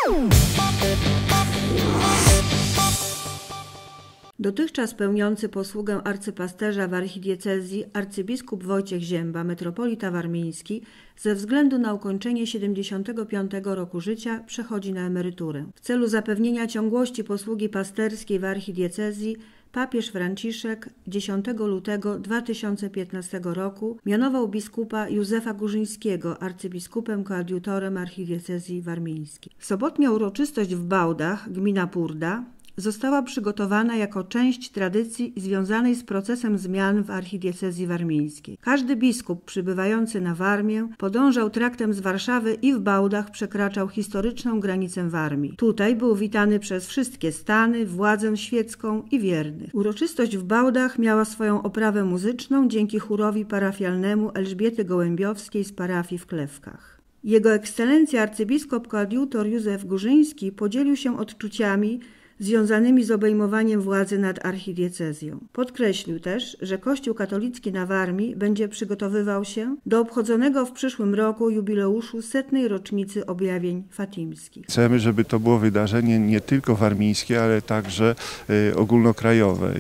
Dotychczas pełniący posługę arcypasterza w archidiecezji arcybiskup Wojciech Zięba, metropolita warmiński, ze względu na ukończenie 75 roku życia przechodzi na emeryturę. W celu zapewnienia ciągłości posługi pasterskiej w archidiecezji papież Franciszek 10 lutego 2015 roku mianował biskupa Józefa Górzyńskiego arcybiskupem koadjutorem archidiecezji warmińskiej. Sobotnia uroczystość w Bałdach, gmina Purda, została przygotowana jako część tradycji związanej z procesem zmian w archidiecezji warmińskiej. Każdy biskup przybywający na Warmię podążał traktem z Warszawy i w Bałdach przekraczał historyczną granicę Warmii. Tutaj był witany przez wszystkie stany, władzę świecką i wiernych. Uroczystość w Bałdach miała swoją oprawę muzyczną dzięki chórowi parafialnemu Elżbiety Gołębiowskiej z parafii w Klewkach. Jego ekscelencja arcybiskup koadjutor Józef Górzyński podzielił się odczuciami związanymi z obejmowaniem władzy nad archidiecezją. Podkreślił też, że Kościół katolicki na Warmii będzie przygotowywał się do obchodzonego w przyszłym roku jubileuszu 100. rocznicy objawień fatimskich. Chcemy, żeby to było wydarzenie nie tylko warmińskie, ale także ogólnokrajowe.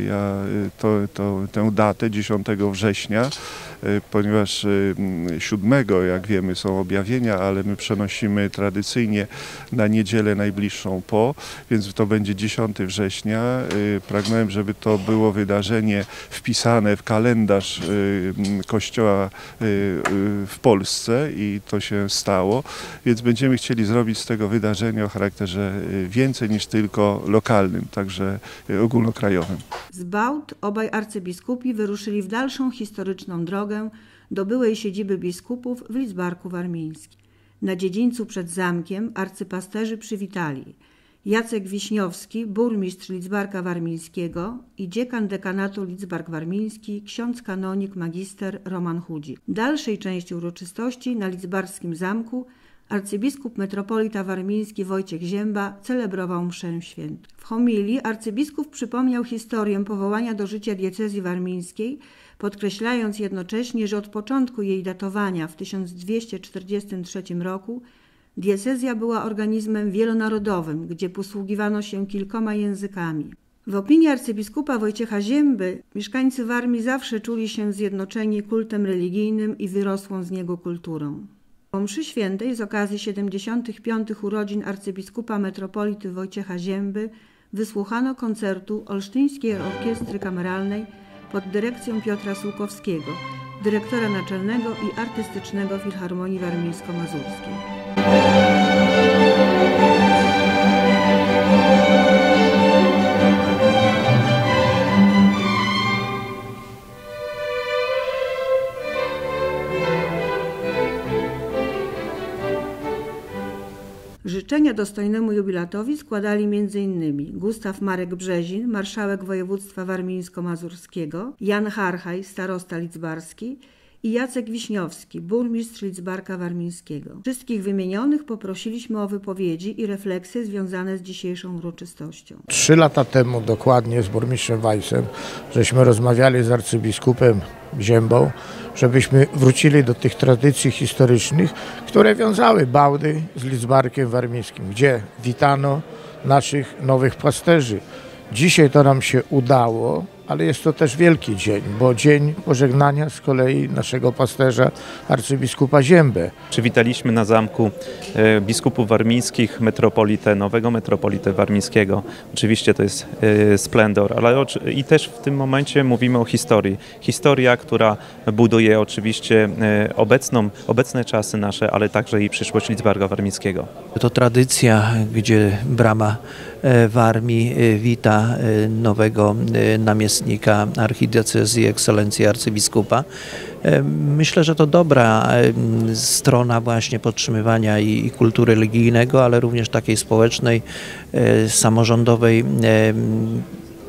Tę datę 10 września, ponieważ 7, jak wiemy, są objawienia, ale my przenosimy tradycyjnie na niedzielę najbliższą więc to będzie 10 września. Pragnąłem, żeby to było wydarzenie wpisane w kalendarz Kościoła w Polsce i to się stało, więc będziemy chcieli zrobić z tego wydarzenia o charakterze więcej niż tylko lokalnym, także ogólnokrajowym. Z Bałd obaj arcybiskupi wyruszyli w dalszą historyczną drogę do byłej siedziby biskupów w Lidzbarku Warmińskim. Na dziedzińcu przed zamkiem arcypasterzy przywitali Jacek Wiśniowski, burmistrz Lidzbarka Warmińskiego i dziekan dekanatu Lidzbark Warmiński, ksiądz kanonik magister Roman Chudzik. W dalszej części uroczystości na Lidzbarskim Zamku arcybiskup metropolita warmiński Wojciech Zięba celebrował mszę świętą. W homilii arcybiskup przypomniał historię powołania do życia diecezji warmińskiej, podkreślając jednocześnie, że od początku jej datowania w 1243 roku diecezja była organizmem wielonarodowym, gdzie posługiwano się kilkoma językami. W opinii arcybiskupa Wojciecha Zięby mieszkańcy Warmii zawsze czuli się zjednoczeni kultem religijnym i wyrosłą z niego kulturą. Po mszy świętej z okazji 75. urodzin arcybiskupa metropolity Wojciecha Zięby wysłuchano koncertu Olsztyńskiej Orkiestry Kameralnej pod dyrekcją Piotra Sułkowskiego, dyrektora naczelnego i artystycznego Filharmonii Warmińsko-Mazurskiej. Życzenia dostojnemu jubilatowi składali m.in. Gustaw Marek Brzezin, marszałek województwa warmińsko-mazurskiego, Jan Harchaj, starosta lidzbarski i Jacek Wiśniowski, burmistrz Lidzbarka Warmińskiego. Wszystkich wymienionych poprosiliśmy o wypowiedzi i refleksje związane z dzisiejszą uroczystością. 3 lata temu dokładnie z burmistrzem Wajsem żeśmy rozmawiali z arcybiskupem Ziębą, żebyśmy wrócili do tych tradycji historycznych, które wiązały Bałdy z Lidzbarkiem Warmińskim, gdzie witano naszych nowych pasterzy. Dzisiaj to nam się udało, ale jest to też wielki dzień, bo dzień pożegnania z kolei naszego pasterza arcybiskupa Ziębę. Przywitaliśmy na zamku biskupów warmińskich, nowego metropolitę warmińskiego. Oczywiście to jest splendor, ale i też w tym momencie mówimy o historii. Historia, która buduje oczywiście obecne czasy nasze, ale także i przyszłość Lidzbarka Warmińskiego. To tradycja, gdzie brama Warmii wita nowego namiestnika archidiecezji, ekscelencji arcybiskupa. Myślę, że to dobra strona właśnie podtrzymywania i kultury religijnego, ale również takiej społecznej, samorządowej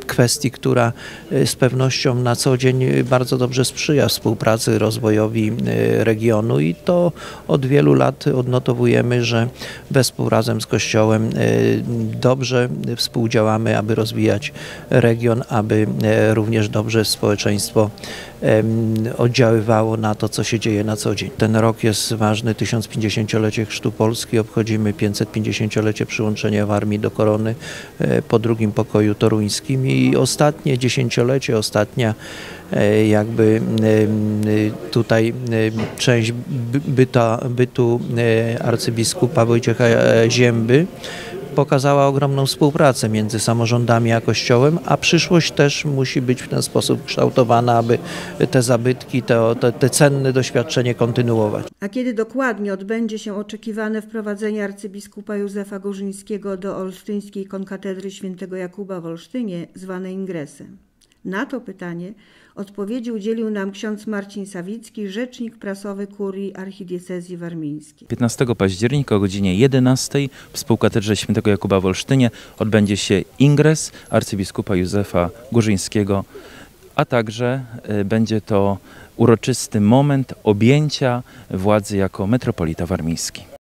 kwestii, która z pewnością na co dzień bardzo dobrze sprzyja współpracy, rozwojowi regionu i to od wielu lat odnotowujemy, że wespół razem z Kościołem dobrze współdziałamy, aby rozwijać region, aby również dobrze społeczeństwo oddziaływało na to, co się dzieje na co dzień. Ten rok jest ważny, 1050-lecie Chrztu Polski, obchodzimy 550-lecie przyłączenia Warmii do Korony po drugim pokoju toruńskim i ostatnie dziesięciolecie, jakby tutaj część bytu arcybiskupa Wojciecha Zięby pokazała ogromną współpracę między samorządami a Kościołem, a przyszłość też musi być w ten sposób kształtowana, aby te zabytki, te cenne doświadczenie kontynuować. A kiedy dokładnie odbędzie się oczekiwane wprowadzenie arcybiskupa Józefa Górzyńskiego do olsztyńskiej konkatedry świętego Jakuba w Olsztynie, zwanej ingresem? Na to pytanie odpowiedzi udzielił nam ksiądz Marcin Sawicki, rzecznik prasowy kurii archidiecezji warmińskiej. 15 października o godzinie 11 w współkatedrze świętego Jakuba w Olsztynie odbędzie się ingres arcybiskupa Józefa Górzyńskiego, a także będzie to uroczysty moment objęcia władzy jako metropolita warmiński.